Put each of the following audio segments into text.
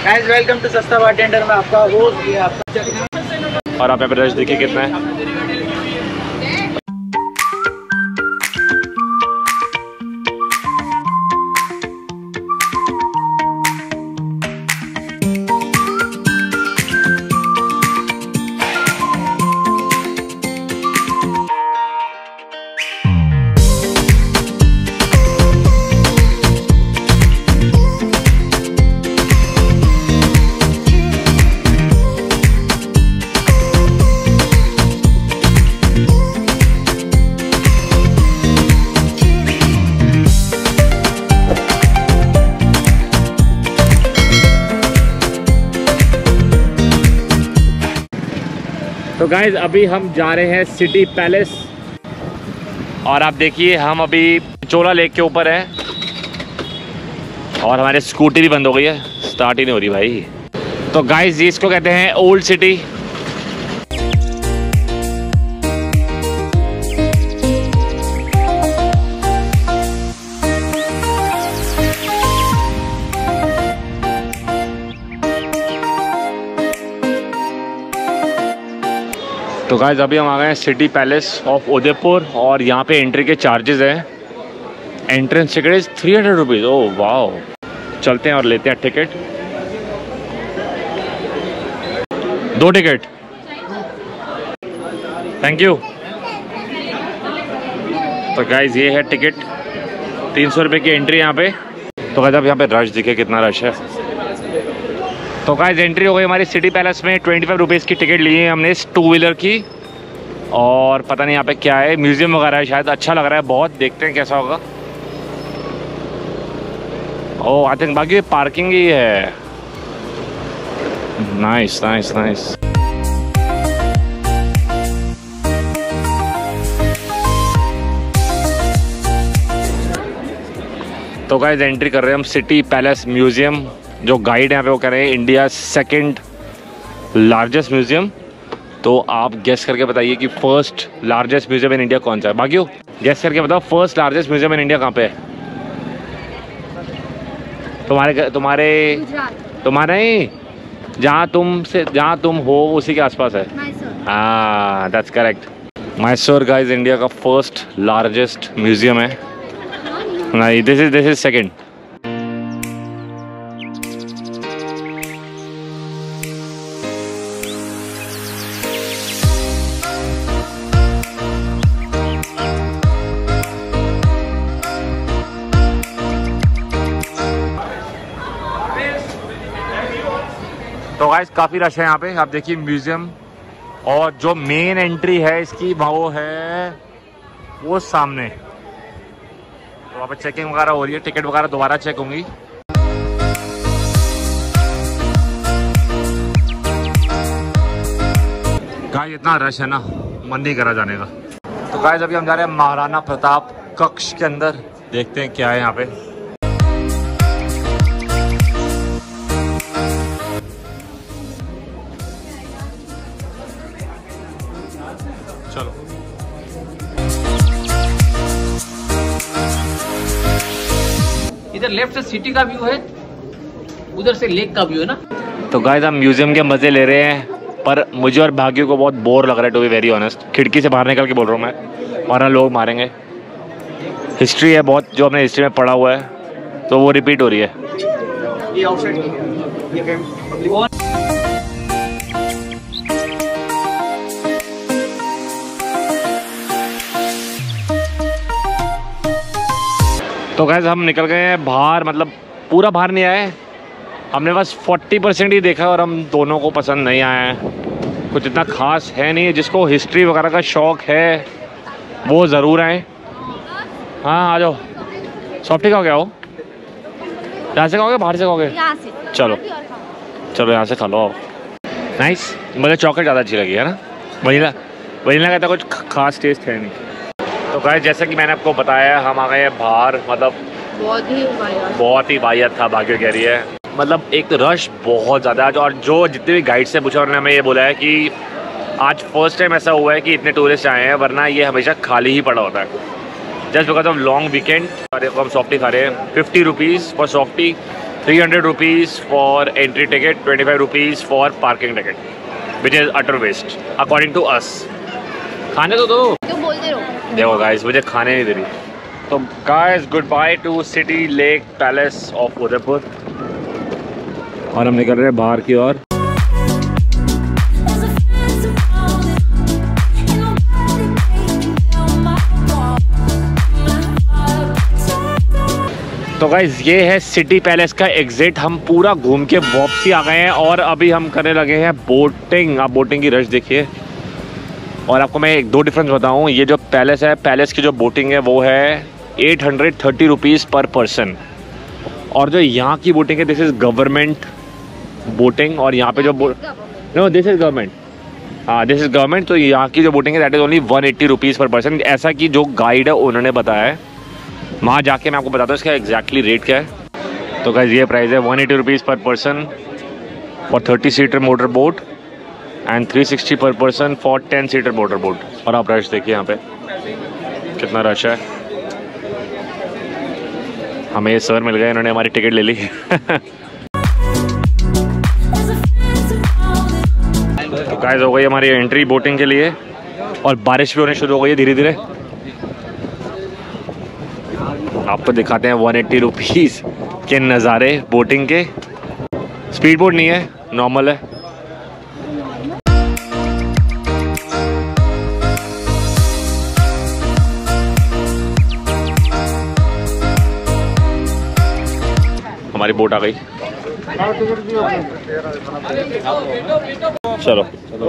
Guys welcome to सस्ता bartender में आपका होस्ट ये आपका। और आप यहाँ पे रश देखिए कितना है। तो गाइज अभी हम जा रहे हैं सिटी पैलेस और आप देखिए हम अभी चोला लेक के ऊपर हैं और हमारी स्कूटी भी बंद हो गई है, स्टार्ट ही नहीं हो रही भाई। तो गाइज इसको कहते हैं ओल्ड सिटी। तो गाइस अभी हम आ गए हैं सिटी पैलेस ऑफ उदयपुर और यहाँ पे एंट्री के चार्जेस हैं। Entrance ticket is 300 rupees. Oh वाह, चलते हैं और लेते हैं टिकट। 2 ticket, thank you. तो गाइस ये है टिकट, 300 रुपये की एंट्री यहाँ पे। तो गाइस अब यहाँ पे रश दिखे कितना रश है। तो गाइस एंट्री हो गई हमारी सिटी पैलेस में। 25 रुपीज़ की टिकट ली है हमने इस 2 व्हीलर की और पता नहीं यहाँ पे क्या है, म्यूज़ियम वगैरह है शायद। अच्छा लग रहा है बहुत, देखते हैं कैसा होगा। ओह आई थिंक बाकी पार्किंग ही है। Nice nice nice. तो गाइस एंट्री कर रहे हैं हम सिटी पैलेस म्यूज़ियम। जो गाइड यहाँ पे वो कह रहे हैं इंडिया सेकंड लार्जेस्ट म्यूज़ियम। तो आप गेस करके बताइए कि first largest museum in India कौन सा है। बाकी गेस करके बताओ first largest museum in India कहाँ पे है। तुम्हारे जहाँ तुम हो उसी के आसपास है। हाँ that's correct. Mysore guys India का फर्स्ट लार्जेस्ट म्यूज़ियम है। नहीं दिस इज सेकंड। तो गाइस काफ़ी रश है यहाँ पे। आप देखिए म्यूज़ियम और जो मेन एंट्री है इसकी वो है वो सामने। तो वहाँ पे चेकिंग वगैरह हो रही है, टिकट वगैरह दोबारा चेक होंगी। गाइस इतना रश है ना, मन नहीं करा जाने का। तो गाइस अभी हम जा रहे हैं महाराणा प्रताप कक्ष के अंदर, देखते हैं क्या है यहाँ पे। चलो इधर लेफ्ट से सिटी का व्यू है, उधर से लेक का व्यू है ना। तो गाइस हम म्यूजियम के मजे ले रहे हैं पर मुझे और भाग्य को बहुत बोर लग रहा है टू बी वेरी ऑनेस्ट। खिड़की से बाहर निकल के बोल रहा हूँ मैं, वरना लोग मारेंगे। हिस्ट्री है बहुत जो हमने हिस्ट्री में पढ़ा हुआ है तो वो रिपीट हो रही है। तो गाइस हम निकल गए हैं बाहर, मतलब पूरा बाहर नहीं आए, हमने बस 40% ही देखा और हम दोनों को पसंद नहीं आया है। कुछ इतना खास है नहीं। जिसको हिस्ट्री वगैरह का शौक़ है वो ज़रूर आए। हाँ आ जाओ। सॉफ्टी खाओगे? आओ, यहाँ से खाओगे बाहर से खाओगे? चलो चलो यहाँ से खा लो। नाइस। मुझे चॉकलेट ज़्यादा अच्छी लगी है ना, वनीला का तो कुछ खास टेस्ट है नहीं। तो गाइस जैसा कि मैंने आपको बताया हम आ गए हैं बाहर, मतलब बहुत ही वाहियात था। भाग्य कह रही है मतलब एक तो रश बहुत ज़्यादा है। और जो जितने भी गाइड से पूछा उन्होंने हमें ये बोला है कि आज फर्स्ट टाइम ऐसा हुआ है कि इतने टूरिस्ट आए हैं, वरना ये हमेशा खाली ही पड़ा होता है। Just because of long weekend. और हम सॉफ्टी खा रहे हैं, 50 rupees for softy, 300 rupees for entry ticket, 25 rupees for parking ticket, which is utter waste according to us. खाने तो दो, तो बोलते रहो। देखो गाइस मुझे खाने नहीं दे रही। तो guys goodbye to city lake palace of Udaipur, और हम निकल रहे हैं बाहर की ओर। तो गाइस ये है सिटी पैलेस का एग्जिट। हम पूरा घूम के वापसी आ गए हैं और अभी हम करने लगे हैं बोटिंग। आप बोटिंग की रश देखिए। और आपको मैं एक दो डिफरेंस बताऊं, ये जो पैलेस है, पैलेस की जो बोटिंग है वो है 830 रुपीज़ पर पर्सन, और जो यहाँ की बोटिंग है दिस इज़ गवर्नमेंट बोटिंग। और यहाँ पे जो नो दिस इज़ गवर्नमेंट, हाँ दिस इज़ गवर्नमेंट। तो यहाँ की जो बोटिंग है that is only 180 rupees per person, ऐसा कि जो गाइड है उन्होंने बताया है। वहाँ जाके मैं आपको बताता हूँ इसका एग्जैक्टली रेट क्या है। तो गाइस ये प्राइस है 180 rupees per person for 30 seater motor boat and 360 per person for 10 seater motor boat. और आप रश देखिए यहाँ पे कितना रश है। हमें ये सर मिल गए, इन्होंने हमारी टिकट ले ली। तो गाइस हो गई हमारी एंट्री बोटिंग के लिए, और बारिश भी होने शुरू हो गई है धीरे धीरे। आपको दिखाते हैं 180 रुपीज़ के नज़ारे बोटिंग के। स्पीड बोट नहीं है, नॉर्मल है। हमारी बोट आ गई, चलो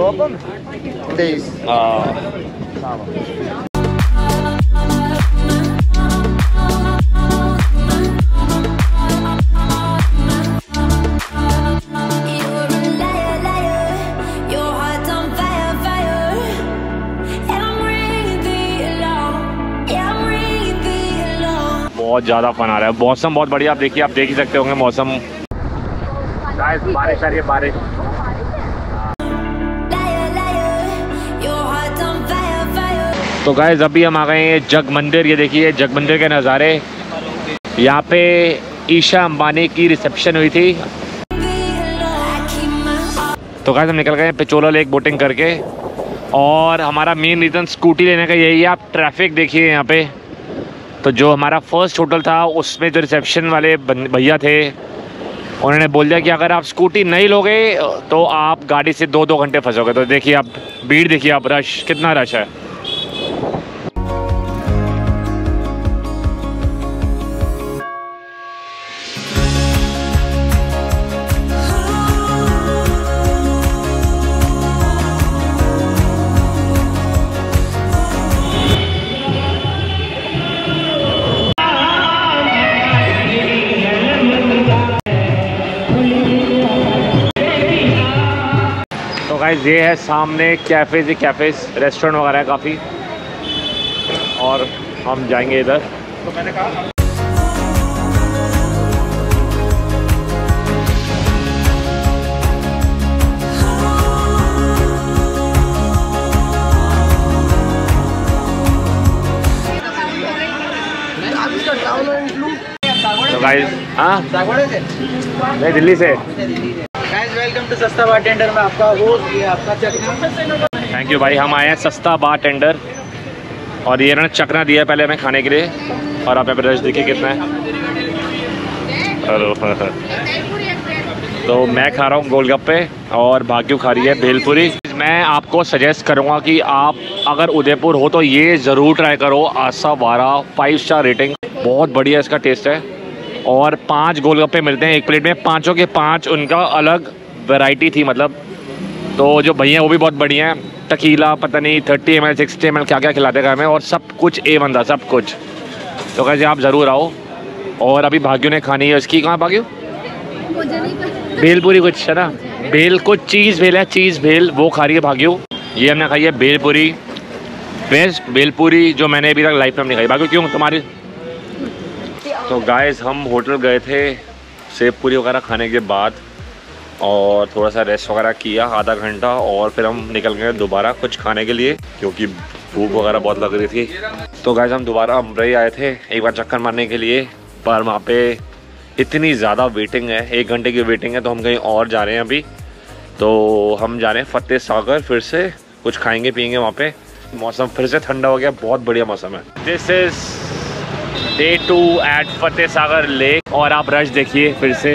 बहुत ज़्यादा फन आ रहा है। मौसम बहुत बढ़िया, आप देखिए, आप देख ही सकते होंगे मौसम। बारिश आ रही है, बारिश। तो गाइस अभी हम आ गए हैं जग मंदिर। ये देखिए जग मंदिर के नज़ारे। यहाँ पे ईशा अंबानी की रिसेप्शन हुई थी। तो गाइस हम निकल गए पिचोला लेक बोटिंग करके, और हमारा मेन रीज़न स्कूटी लेने का यही है। आप ट्रैफिक देखिए यहाँ पे। तो जो हमारा फर्स्ट होटल था उसमें जो रिसेप्शन वाले भैया थे उन्होंने बोल दिया कि अगर आप स्कूटी नहीं लोगे तो आप गाड़ी से 2-2 घंटे फंसोगे। तो देखिए आप भीड़ देखिए, आप रश, कितना रश है। गाइस ये है सामने कैफ़ेज़, रेस्टोरेंट वगैरह है काफ़ी, और हम जाएंगे इधर। तो मैंने कहा तो गाइस, हाँ मैं दिल्ली से। वेलकम टू सस्ता बार टेंडर में आपका होस्ट, ये आपका चकना। थैंक यू भाई। हम आए हैं सस्ता बार टेंडर, और ये इन्होंने चकना दिया है पहले हमें खाने के लिए। और आप यहाँ पे रश देखिए कितना है। तो मैं खा रहा हूँ गोलगप्पे और भाग्यू खा रही है भेलपुरी। मैं आपको सजेस्ट करूँगा कि आप अगर उदयपुर हो तो ये ज़रूर ट्राई करो। आसा वारा 5 स्टार रेटिंग, बहुत बढ़िया इसका टेस्ट है। और 5 गोलगप्पे मिलते हैं एक प्लेट में, 5 के 5 उनका अलग वैरायटी थी मतलब। तो जो भैया वो भी बहुत बढ़िया हैं। टकीला पता नहीं 30 ml 60 ml क्या क्या खिलाते हैं हमें, और सब कुछ A1 था सब कुछ। तो कैसे आप ज़रूर आओ। और अभी भाग्यू ने खानी है इसकी, कहाँ भाग्यू? भेलपुरी कुछ है ना, भेल कुछ चीज़ भेल है, चीज़ भेल, वो खा रही है भाग्यू। ये हमने खाई है भेलपुरी, बेस्ट भेलपुरी जो मैंने अभी तक लाइफ में नहीं खाई। भाग्यू क्यों तुम्हारी? तो गाइस हम होटल गए थे सेव पूरी वगैरह खाने के बाद, और थोड़ा सा रेस्ट वगैरह किया आधा घंटा, और फिर हम निकल गए दोबारा कुछ खाने के लिए क्योंकि भूख वगैरह बहुत लग रही थी। तो गाइस हम दोबारा अमरई आए थे एक बार चक्कर मारने के लिए, पर वहाँ पे इतनी ज़्यादा वेटिंग है, 1 घंटे की वेटिंग है, तो हम कहीं और जा रहे हैं अभी। तो हम जा रहे हैं फतेह सागर, फिर से कुछ खाएंगे पियेंगे वहाँ पे। मौसम फिर से ठंडा हो गया, बहुत बढ़िया मौसम है। This is day 2 at Fateh Sagar lake, और आप रश देखिए फिर से।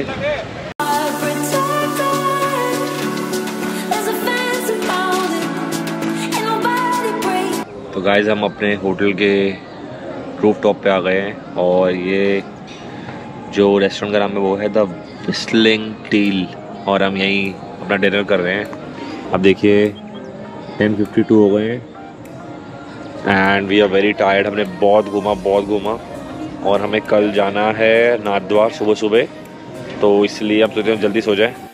तो गाइस हम अपने होटल के रूफ टॉप पे आ गए हैं, और ये जो रेस्टोरेंट का नाम है वो है द व्हिस्टलिंग टील, और हम यहीं अपना डिनर कर रहे हैं। अब देखिए 10:52 हो गए हैं and we are very tired. हमने बहुत घूमा और हमें कल जाना है नाथद्वार सुबह सुबह, तो इसलिए अब सोचते हैं जल्दी सो जाए।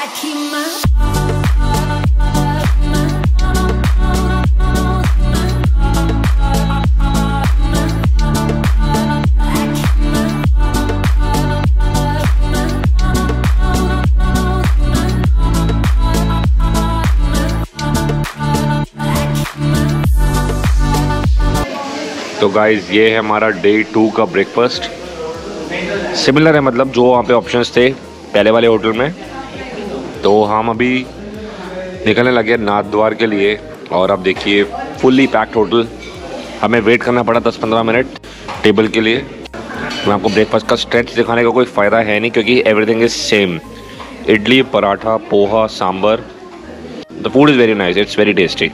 तो गाइज़ ये है हमारा डे 2 का ब्रेकफास्ट। सिमिलर है, मतलब जो वहाँ पे ऑप्शंस थे पहले वाले होटल में। तो हम अभी निकलने लगे नाथद्वार के लिए, और अब देखिए फुल्ली पैक्ड होटल। हमें वेट करना पड़ा 10-15 मिनट टेबल के लिए। मैं आपको ब्रेकफास्ट का स्ट्रेच दिखाने का कोई फ़ायदा है नहीं, क्योंकि everything is same. Idli, paratha, poha, sambar. The food is very nice, it's very tasty.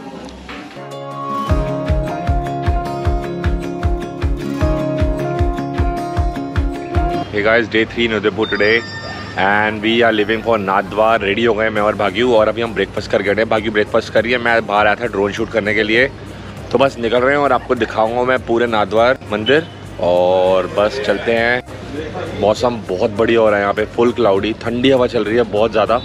Hey guys, day 3 in Udaipur today and we are leaving for Nathdwara. Ready हो गए मैं और भाग्यू, और अभी हम ब्रेकफास्ट कर गए। भाग्यू ब्रेकफास्ट करिए, मैं बाहर आया था ड्रोन शूट करने के लिए। तो बस निकल रहे हैं और आपको दिखाऊंगा मैं पूरे नाथद्वार मंदिर, और बस चलते हैं। मौसम बहुत बढ़िया हो रहा है यहाँ पे, फुल क्लाउडी, ठंडी हवा चल रही है बहुत ज़्यादा।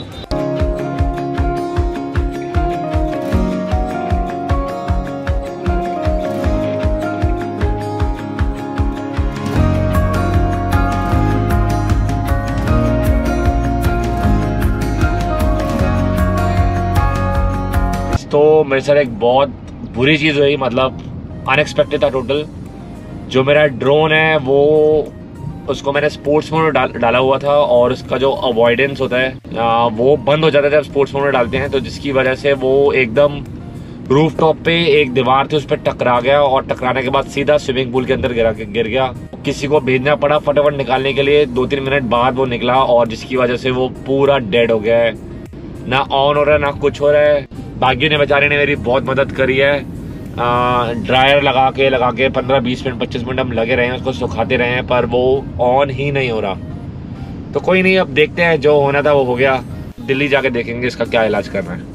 तो मेरे साथ एक बहुत बुरी चीज़ हुई, मतलब अनएक्सपेक्टेड था टोटल। जो मेरा ड्रोन है वो, उसको मैंने स्पोर्ट्स मोड में डाला हुआ था, और उसका जो अवॉइडेंस होता है वो बंद हो जाता है जब स्पोर्ट्स मोड में डालते हैं। तो जिसकी वजह से वो एकदम रूफ टॉप पे एक दीवार थी उस पर टकरा गया, और टकराने के बाद सीधा स्विमिंग पूल के अंदर गिर गया। किसी को भेजना पड़ा फटाफट निकालने के लिए। 2-3 मिनट बाद वो निकला, और जिसकी वजह से वो पूरा डेड हो गया है। ना ऑन हो रहा है ना कुछ हो रहा है। भाग्य ने बेचारे ने मेरी बहुत मदद करी है। ड्रायर लगा के 15-20 मिनट 25 मिनट हम लगे रहे हैं, उसको सुखाते रहे हैं, पर वो ऑन ही नहीं हो रहा। तो कोई नहीं, अब देखते हैं, जो होना था वो हो गया। दिल्ली जाके देखेंगे इसका क्या इलाज करना है।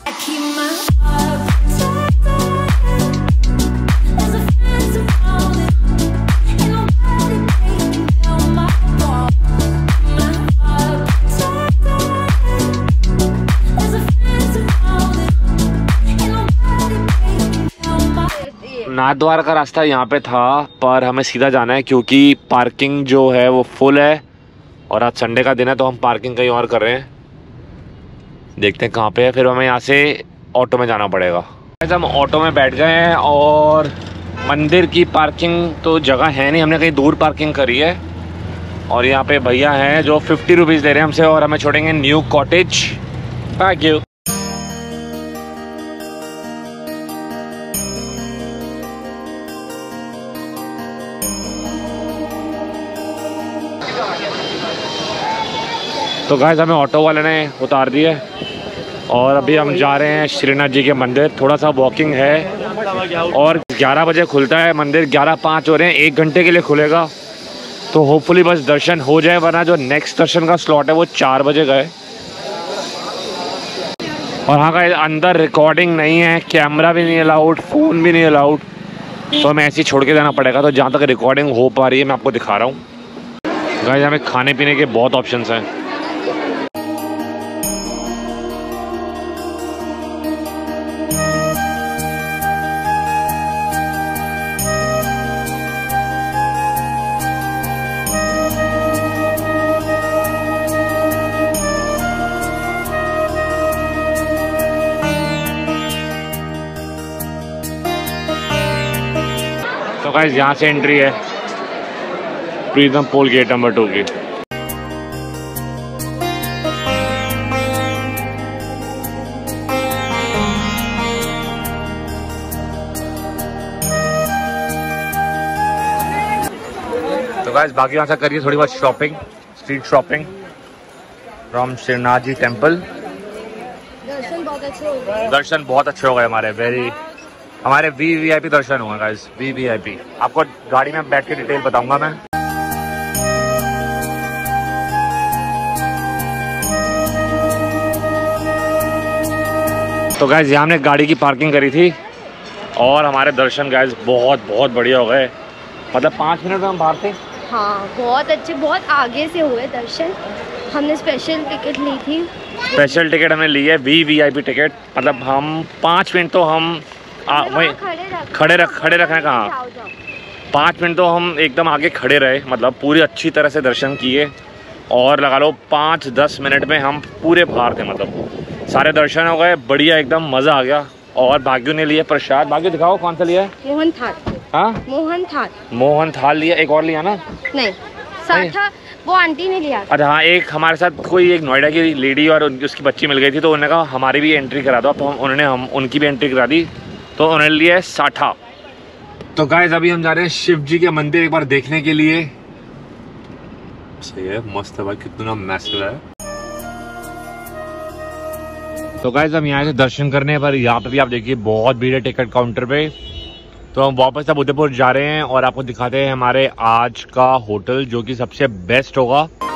नाथद्वार का रास्ता यहाँ पे था, पर हमें सीधा जाना है क्योंकि पार्किंग जो है वो फुल है, और आज संडे का दिन है, तो हम पार्किंग कहीं और कर रहे हैं। देखते हैं कहाँ पे है, फिर हमें यहाँ से ऑटो में जाना पड़ेगा। हम ऑटो में बैठ गए हैं, और मंदिर की पार्किंग तो जगह है नहीं, हमने कहीं दूर पार्किंग करी है। और यहाँ पे भैया हैं जो 50 रुपीज़ ले रहे हैं हमसे, और हमें छोड़ेंगे न्यू कॉटेज। Thank you. तो गाइस हमें ऑटो वाले ने उतार दिए, और अभी हम जा रहे हैं श्रीनाथ जी के मंदिर। थोड़ा सा वॉकिंग है, और 11 बजे खुलता है मंदिर, 11:05 हो रहे हैं, 1 घंटे के लिए खुलेगा। तो होपफुली बस दर्शन हो जाए, वरना जो नेक्स्ट दर्शन का स्लॉट है वो 4 बजे का है। और हाँ गाइस, अंदर रिकॉर्डिंग नहीं है, कैमरा भी नहीं अलाउड, फ़ोन भी नहीं अलाउड, तो हमें ऐसे ही छोड़ के जाना पड़ेगा। तो जहाँ तक रिकॉर्डिंग हो पा रही है मैं आपको दिखा रहा हूँ। गाइस हमें खाने पीने के बहुत ऑप्शंस हैं। तो गाइस यहाँ से एंट्री है प्रीतम पोल गेट नंबर 2 की। गाइस बाकी यहाँ से करिए थोड़ी बहुत shopping, street shopping from Shrinath ji temple. दर्शन बहुत अच्छे हो गए। दर्शन बहुत अच्छे हो गए हमारे वीवीआईपी दर्शन हुए गाइस, वीवीआईपी। आपको गाड़ी में बैठ के डिटेल बताऊंगा मैं। तो गाइस यहाँ हमने गाड़ी की पार्किंग करी थी और हमारे दर्शन गाइस बहुत बहुत बढ़िया हो गए। मतलब 5 मिनट में हम बाहर थे। हाँ बहुत अच्छे, बहुत आगे से हुए दर्शन। हमने स्पेशल टिकट ली थी। स्पेशल टिकट हमने ली है, वीवीआईपी टिकट। मतलब हम 5 मिनट तो हम वहीं खड़े रखें कहाँ, 5 मिनट तो हम एकदम आगे खड़े रहे। मतलब पूरी अच्छी तरह से दर्शन किए और लगा लो 5-10 मिनट में हम पूरे बाहर थे। मतलब सारे दर्शन हो गए, बढ़िया एकदम मज़ा आ गया। और भाग्यू ने लिए प्रसाद। भाग्यू दिखाओ कौन सा लिया है? मोहन थाल। हाँ मोहन थाल लिया। एक और लिया ना? नहीं, साथा वो आंटी ने लिया। अच्छा हाँ, एक हमारे साथ कोई एक नोएडा की लेडी और उसकी बच्ची मिल गई थी, तो उन्होंने कहा हमारी भी एंट्री करा दो। तो उन्होंने उनकी भी एंट्री करा दी, तो उन्होंने लिया है साठा। तो गाइस अभी हम जा रहे हैं शिव जी के मंदिर एक बार देखने के लिए। सही है, मस्त है भाई, कितना मैसिव है। तो गाइस हम यहाँ से दर्शन करने पर यहाँ पे भी आप देखिए बहुत भीड़ है टिकट काउंटर पे। तो हम वापस अब उदयपुर जा रहे हैं और आपको दिखाते हैं हमारे आज का होटल जो कि सबसे बेस्ट होगा।